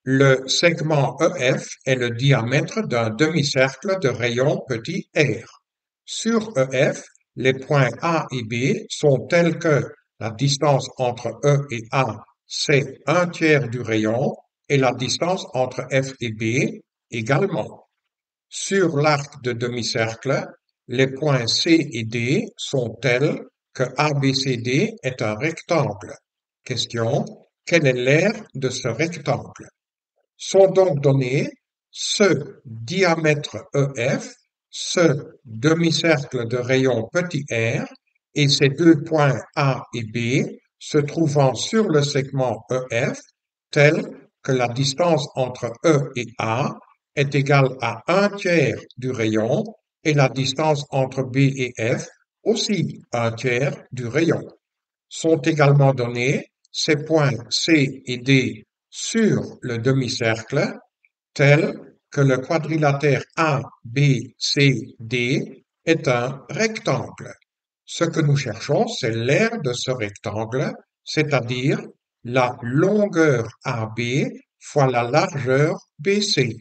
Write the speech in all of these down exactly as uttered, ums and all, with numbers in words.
Le segment E F est le diamètre d'un demi-cercle de rayon petit r. Sur E F, les points A et B sont tels que la distance entre E et A, c'est un tiers du rayon, et la distance entre F et B également. Sur l'arc de demi-cercle, les points C et D sont tels que A B C D est un rectangle. Question: quel est l'aire de ce rectangle? Sont donc donnés ce diamètre E F, ce demi-cercle de rayon petit r et ces deux points A et B se trouvant sur le segment E F tels que la distance entre E et A est égale à un tiers du rayon et la distance entre B et F aussi un tiers du rayon. Sont également donnés ces points C et D sur le demi-cercle tel que le quadrilatère A B C D est un rectangle. Ce que nous cherchons, c'est l'aire de ce rectangle, c'est-à-dire la longueur A B fois la largeur B C.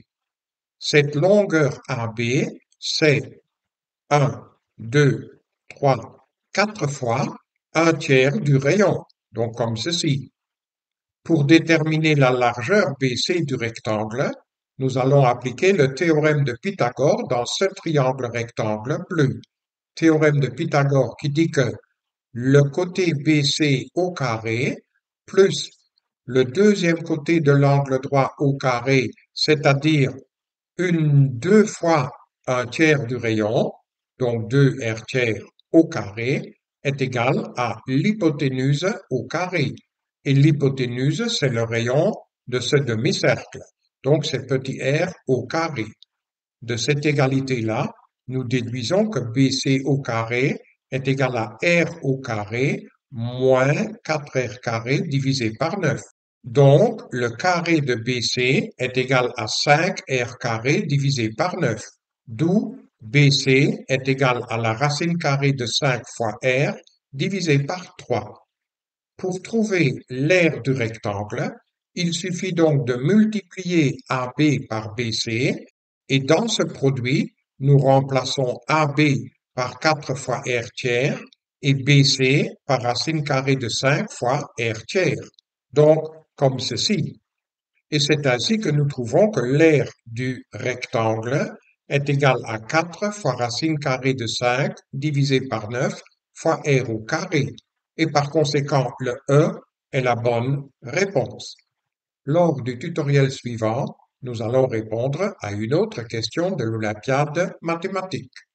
Cette longueur A B, c'est un, deux, trois, quatre fois un tiers du rayon, donc comme ceci. Pour déterminer la largeur B C du rectangle, nous allons appliquer le théorème de Pythagore dans ce triangle rectangle bleu. Théorème de Pythagore qui dit que le côté B C au carré plus le deuxième côté de l'angle droit au carré, c'est-à-dire une deux fois un tiers du rayon, donc deux R tiers au carré, est égal à l'hypoténuse au carré. Et l'hypoténuse, c'est le rayon de ce demi-cercle. Donc, c'est petit r au carré. De cette égalité-là, nous déduisons que B C au carré est égal à R au carré moins quatre R carré divisé par neuf. Donc, le carré de B C est égal à cinq R carré divisé par neuf. D'où B C est égal à la racine carrée de cinq fois R divisé par trois. Pour trouver l'aire du rectangle, il suffit donc de multiplier A B par B C et dans ce produit, nous remplaçons A B par quatre fois R tiers et B C par racine carrée de cinq fois R tiers. Donc, comme ceci. Et c'est ainsi que nous trouvons que l'aire du rectangle est égale à quatre fois racine carrée de cinq divisé par neuf fois R au carré. Et par conséquent, le E est la bonne réponse. Lors du tutoriel suivant, nous allons répondre à une autre question de l'Olympiade mathématique.